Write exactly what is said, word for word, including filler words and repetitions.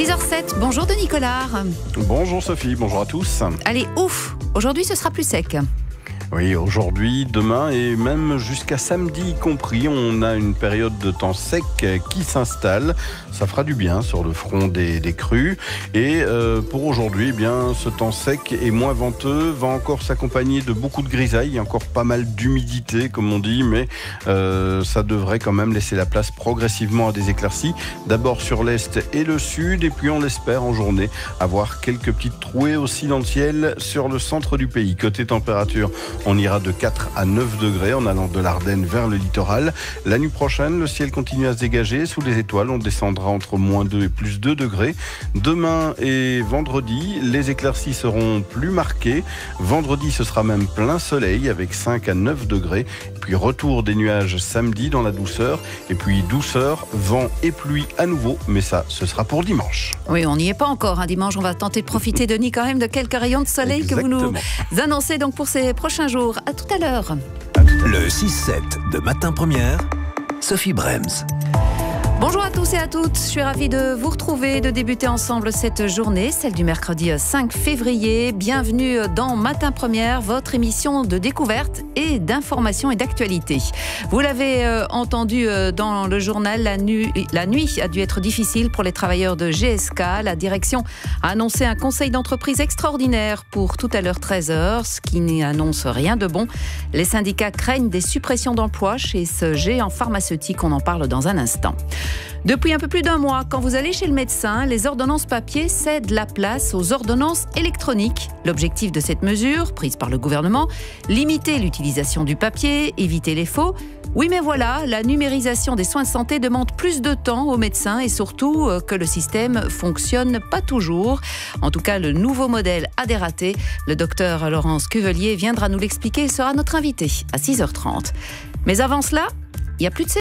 six heures sept, bonjour Denis Collard. Bonjour Sophie, bonjour à tous. Allez, ouf, aujourd'hui ce sera plus sec. Oui, aujourd'hui, demain et même jusqu'à samedi y compris, on a une période de temps sec qui s'installe. Ça fera du bien sur le front des, des crues. Et euh, pour aujourd'hui, eh bien, ce temps sec et moins venteux va encore s'accompagner de beaucoup de grisailles. Il y a encore pas mal d'humidité, comme on dit, mais euh, ça devrait quand même laisser la place progressivement à des éclaircies. D'abord sur l'est et le sud, et puis on l'espère en journée avoir quelques petites trouées aussi dans le ciel sur le centre du pays. Côté température, on ira de quatre à neuf degrés en allant de l'Ardenne vers le littoral. La nuit prochaine, le ciel continue à se dégager. Sous les étoiles, on descendra entre moins deux et plus deux degrés. Demain et vendredi, les éclaircies seront plus marquées. Vendredi, ce sera même plein soleil avec cinq à neuf degrés. Puis retour des nuages samedi dans la douceur. Et puis douceur, vent et pluie à nouveau. Mais ça, ce sera pour dimanche. Oui, on n'y est pas encore. Hein. Dimanche, on va tenter de profiter, Denis, quand même, de quelques rayons de soleil Exactement. que vous nous annoncez donc pour ces prochains jours. À tout à l'heure. Le six sept de Matin Première, Sophie Brems. Bonjour à tous et à toutes, je suis ravie de vous retrouver, de débuter ensemble cette journée, celle du mercredi cinq février. Bienvenue dans Matin Première, votre émission de découverte et d'information et d'actualité. Vous l'avez euh, entendu euh, dans le journal, la, nu- la nuit a dû être difficile pour les travailleurs de G S K. La direction a annoncé un conseil d'entreprise extraordinaire pour tout à l'heure treize heures, ce qui n'annonce rien de bon. Les syndicats craignent des suppressions d'emplois chez ce géant pharmaceutique, on en parle dans un instant. Depuis un peu plus d'un mois, quand vous allez chez le médecin, les ordonnances papier cèdent la place aux ordonnances électroniques. L'objectif de cette mesure, prise par le gouvernement, limiter l'utilisation du papier, éviter les faux. Oui, mais voilà, la numérisation des soins de santé demande plus de temps aux médecins et surtout que le système fonctionne pas toujours. En tout cas, le nouveau modèle a des ratés. Le docteur Laurence Cuvelier viendra nous l'expliquer et sera notre invité à six heures trente. Mais avant cela, il n'y a plus de